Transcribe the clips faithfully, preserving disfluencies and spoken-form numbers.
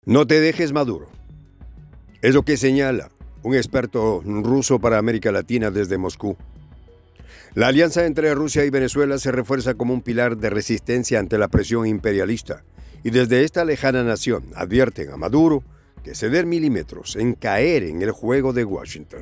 No te dejes Maduro. Es lo que señala un experto ruso para América Latina desde Moscú. La alianza entre Rusia y Venezuela se refuerza como un pilar de resistencia ante la presión imperialista, y desde esta lejana nación advierten a Maduro que ceder milímetros en caer en el juego de Washington.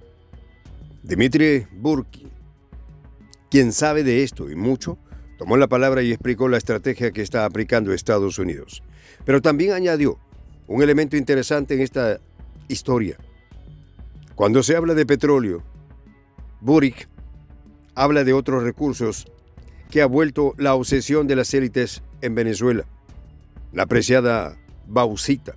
Dmitry Burki, quien sabe de esto y mucho, tomó la palabra y explicó la estrategia que está aplicando Estados Unidos. Pero también añadió un elemento interesante en esta historia. Cuando se habla de petróleo, Burki habla de otros recursos que ha vuelto la obsesión de las élites en Venezuela, la apreciada bauxita.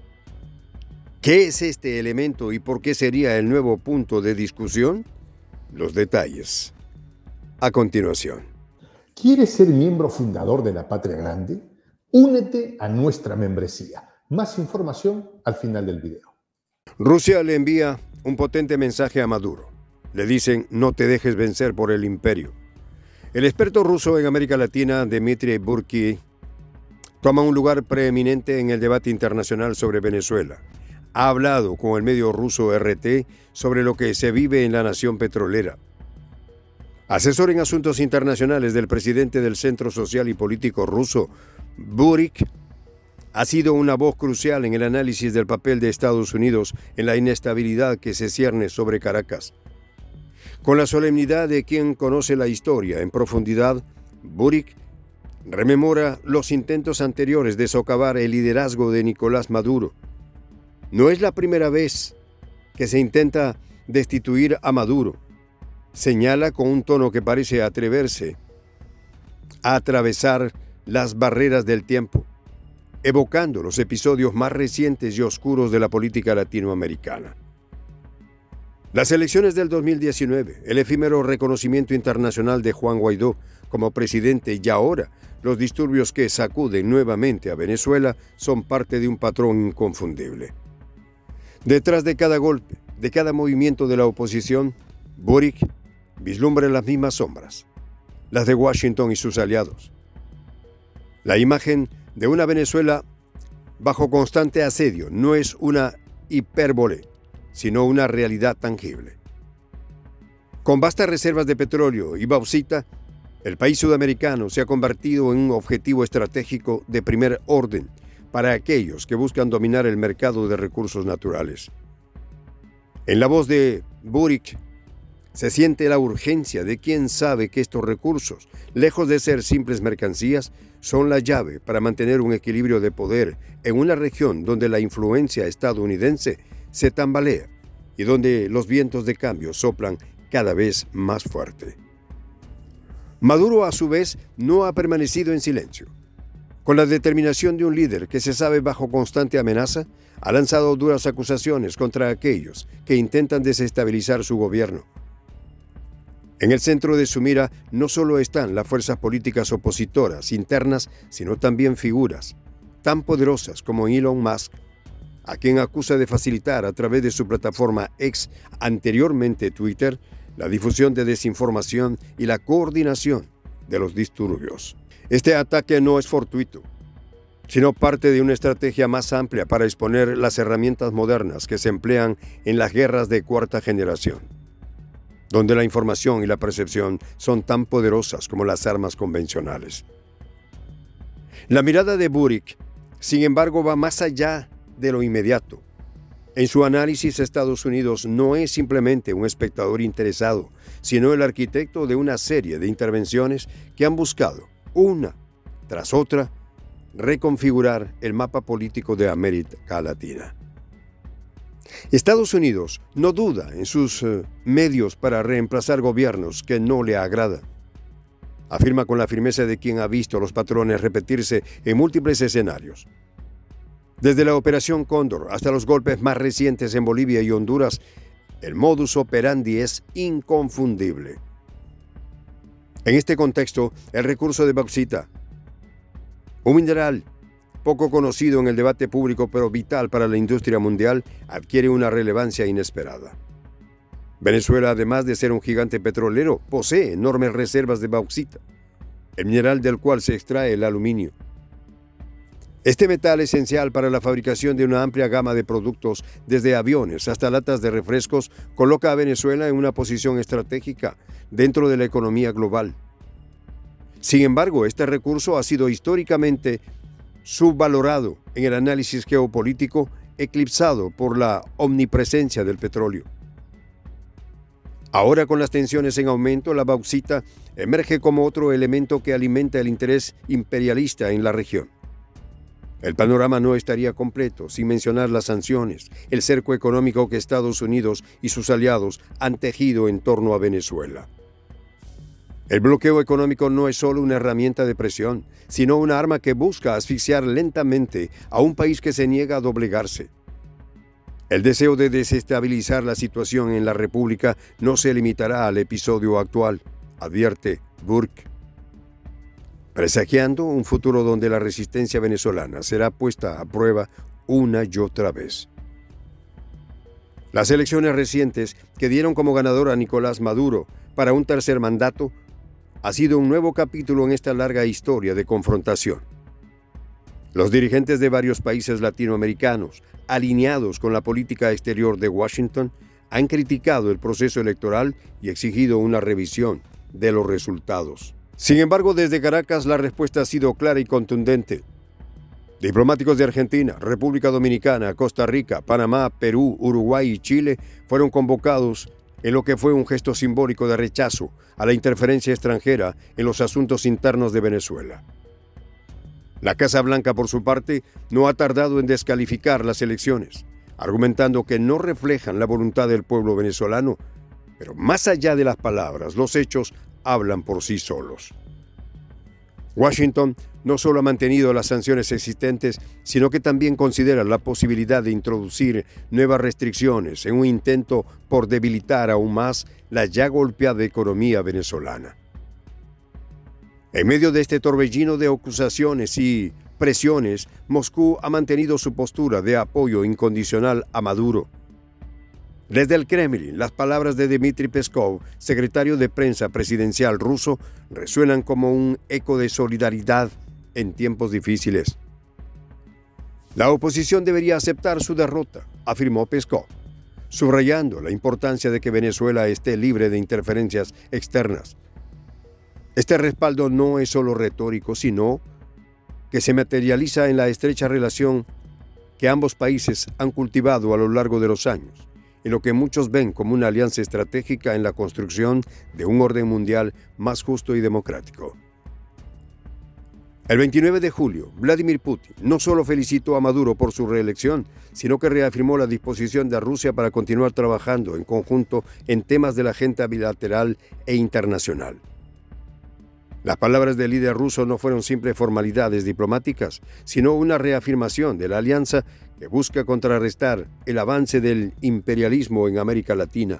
¿Qué es este elemento y por qué sería el nuevo punto de discusión? Los detalles a continuación. ¿Quieres ser miembro fundador de la Patria Grande? Únete a nuestra membresía. Más información al final del video. Rusia le envía un potente mensaje a Maduro. Le dicen, no te dejes vencer por el imperio. El experto ruso en América Latina, Dmitry Burki, toma un lugar preeminente en el debate internacional sobre Venezuela. Ha hablado con el medio ruso R T sobre lo que se vive en la nación petrolera. Asesor en asuntos internacionales del presidente del Centro Social y Político ruso, Burki, ha sido una voz crucial en el análisis del papel de Estados Unidos en la inestabilidad que se cierne sobre Caracas. Con la solemnidad de quien conoce la historia en profundidad, Burki rememora los intentos anteriores de socavar el liderazgo de Nicolás Maduro. No es la primera vez que se intenta destituir a Maduro. Señala con un tono que parece atreverse a atravesar las barreras del tiempo, evocando los episodios más recientes y oscuros de la política latinoamericana. Las elecciones del dos mil diecinueve, el efímero reconocimiento internacional de Juan Guaidó como presidente y ahora los disturbios que sacuden nuevamente a Venezuela son parte de un patrón inconfundible. Detrás de cada golpe, de cada movimiento de la oposición, Burki vislumbra las mismas sombras, las de Washington y sus aliados. La imagen de una Venezuela bajo constante asedio no es una hipérbole, sino una realidad tangible. Con vastas reservas de petróleo y bauxita, el país sudamericano se ha convertido en un objetivo estratégico de primer orden para aquellos que buscan dominar el mercado de recursos naturales. En la voz de Burki se siente la urgencia de quien sabe que estos recursos, lejos de ser simples mercancías, son la llave para mantener un equilibrio de poder en una región donde la influencia estadounidense se tambalea y donde los vientos de cambio soplan cada vez más fuerte. Maduro, a su vez, no ha permanecido en silencio. Con la determinación de un líder que se sabe bajo constante amenaza, ha lanzado duras acusaciones contra aquellos que intentan desestabilizar su gobierno. En el centro de su mira no solo están las fuerzas políticas opositoras internas, sino también figuras tan poderosas como Elon Musk, a quien acusa de facilitar a través de su plataforma X, anteriormente Twitter, la difusión de desinformación y la coordinación de los disturbios. Este ataque no es fortuito, sino parte de una estrategia más amplia para exponer las herramientas modernas que se emplean en las guerras de cuarta generación, donde la información y la percepción son tan poderosas como las armas convencionales. La mirada de Burki, sin embargo, va más allá de lo inmediato. En su análisis, Estados Unidos no es simplemente un espectador interesado, sino el arquitecto de una serie de intervenciones que han buscado, una tras otra, reconfigurar el mapa político de América Latina. Estados Unidos no duda en sus uh, medios para reemplazar gobiernos que no le agradan. Afirma con la firmeza de quien ha visto los patrones repetirse en múltiples escenarios. Desde la Operación Cóndor hasta los golpes más recientes en Bolivia y Honduras, el modus operandi es inconfundible. En este contexto, el recurso de bauxita, un mineral poco conocido en el debate público pero vital para la industria mundial, adquiere una relevancia inesperada. Venezuela, además de ser un gigante petrolero, posee enormes reservas de bauxita, el mineral del cual se extrae el aluminio. Este metal esencial para la fabricación de una amplia gama de productos, desde aviones hasta latas de refrescos, coloca a Venezuela en una posición estratégica dentro de la economía global. Sin embargo, este recurso ha sido históricamente subvalorado en el análisis geopolítico, eclipsado por la omnipresencia del petróleo. Ahora, con las tensiones en aumento, la bauxita emerge como otro elemento que alimenta el interés imperialista en la región. El panorama no estaría completo sin mencionar las sanciones, el cerco económico que Estados Unidos y sus aliados han tejido en torno a Venezuela. El bloqueo económico no es solo una herramienta de presión, sino una arma que busca asfixiar lentamente a un país que se niega a doblegarse. El deseo de desestabilizar la situación en la República no se limitará al episodio actual, advierte Burke, presagiando un futuro donde la resistencia venezolana será puesta a prueba una y otra vez. Las elecciones recientes que dieron como ganador a Nicolás Maduro para un tercer mandato ha sido un nuevo capítulo en esta larga historia de confrontación. Los dirigentes de varios países latinoamericanos, alineados con la política exterior de Washington, han criticado el proceso electoral y exigido una revisión de los resultados. Sin embargo, desde Caracas la respuesta ha sido clara y contundente. Diplomáticos de Argentina, República Dominicana, Costa Rica, Panamá, Perú, Uruguay y Chile fueron convocados en lo que fue un gesto simbólico de rechazo a la interferencia extranjera en los asuntos internos de Venezuela. La Casa Blanca, por su parte, no ha tardado en descalificar las elecciones, argumentando que no reflejan la voluntad del pueblo venezolano, pero más allá de las palabras, los hechos hablan por sí solos. Washington no solo ha mantenido las sanciones existentes, sino que también considera la posibilidad de introducir nuevas restricciones en un intento por debilitar aún más la ya golpeada economía venezolana. En medio de este torbellino de acusaciones y presiones, Moscú ha mantenido su postura de apoyo incondicional a Maduro. Desde el Kremlin, las palabras de Dmitry Peskov, secretario de prensa presidencial ruso, resuenan como un eco de solidaridad en tiempos difíciles. La oposición debería aceptar su derrota, afirmó Peskov, subrayando la importancia de que Venezuela esté libre de interferencias externas. Este respaldo no es solo retórico, sino que se materializa en la estrecha relación que ambos países han cultivado a lo largo de los años, en lo que muchos ven como una alianza estratégica en la construcción de un orden mundial más justo y democrático. El veintinueve de julio, Vladimir Putin no solo felicitó a Maduro por su reelección, sino que reafirmó la disposición de Rusia para continuar trabajando en conjunto en temas de la agenda bilateral e internacional. Las palabras del líder ruso no fueron simples formalidades diplomáticas, sino una reafirmación de la alianza que busca contrarrestar el avance del imperialismo en América Latina.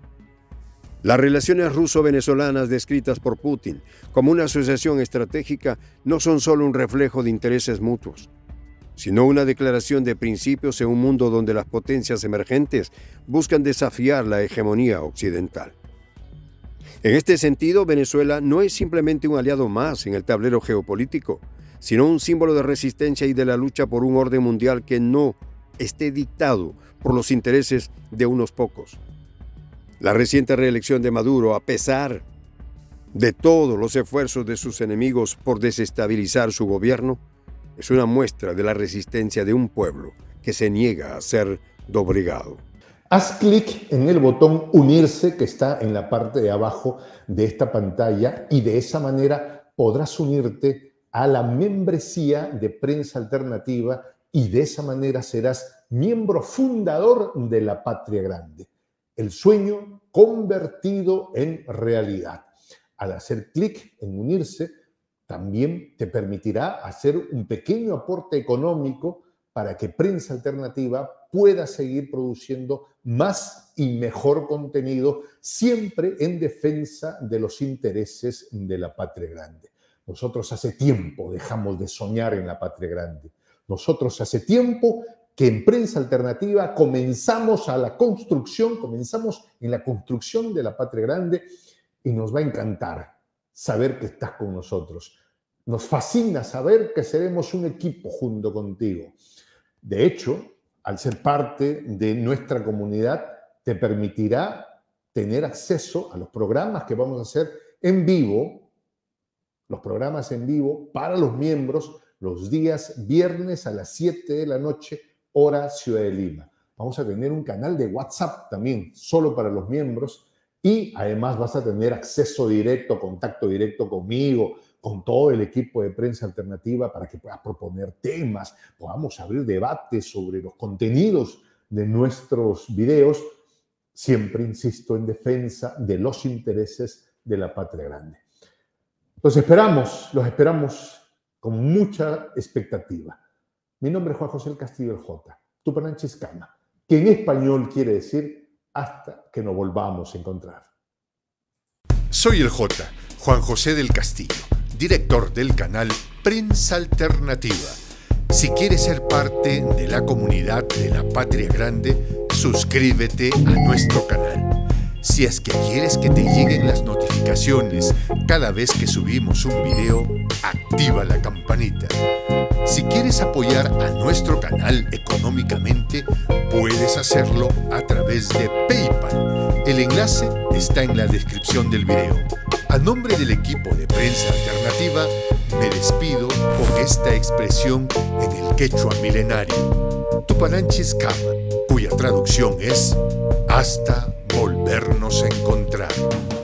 Las relaciones ruso-venezolanas descritas por Putin como una asociación estratégica no son solo un reflejo de intereses mutuos, sino una declaración de principios en un mundo donde las potencias emergentes buscan desafiar la hegemonía occidental. En este sentido, Venezuela no es simplemente un aliado más en el tablero geopolítico, sino un símbolo de resistencia y de la lucha por un orden mundial que no esté dictado por los intereses de unos pocos. La reciente reelección de Maduro, a pesar de todos los esfuerzos de sus enemigos por desestabilizar su gobierno, es una muestra de la resistencia de un pueblo que se niega a ser doblegado. Haz clic en el botón unirse que está en la parte de abajo de esta pantalla y de esa manera podrás unirte a la membresía de Prensa Alternativa y de esa manera serás miembro fundador de la Patria Grande. El sueño convertido en realidad. Al hacer clic en unirse, también te permitirá hacer un pequeño aporte económico para que Prensa Alternativa pueda seguir produciendo más y mejor contenido, siempre en defensa de los intereses de la Patria Grande. Nosotros hace tiempo dejamos de soñar en la Patria Grande. Nosotros hace tiempo que en Prensa Alternativa comenzamos a la construcción, comenzamos en la construcción de la Patria Grande y nos va a encantar saber que estás con nosotros. Nos fascina saber que seremos un equipo junto contigo. De hecho, al ser parte de nuestra comunidad, te permitirá tener acceso a los programas que vamos a hacer en vivo, los programas en vivo para los miembros los días viernes a las siete de la noche, hora Ciudad de Lima. Vamos a tener un canal de WhatsApp también, solo para los miembros, y además vas a tener acceso directo, contacto directo conmigo, con todo el equipo de Prensa Alternativa para que puedas proponer temas, podamos abrir debates sobre los contenidos de nuestros videos, siempre, insisto, en defensa de los intereses de la patria grande. Los esperamos, los esperamos con mucha expectativa. Mi nombre es Juan José del Castillo el Jota, Tupananchiscama, que en español quiere decir hasta que nos volvamos a encontrar. Soy el Jota, Juan José del Castillo, director del canal Prensa Alternativa. Si quieres ser parte de la comunidad de la Patria Grande, suscríbete a nuestro canal. Si es que quieres que te lleguen las notificaciones cada vez que subimos un video, activa la campanita. Si quieres apoyar a nuestro canal económicamente, puedes hacerlo a través de PayPal. El enlace está en la descripción del video. A nombre del equipo de Prensa Alternativa, me despido con esta expresión en el quechua milenario, Tupananchis-Kama, cuya traducción es hasta volvernos a encontrar.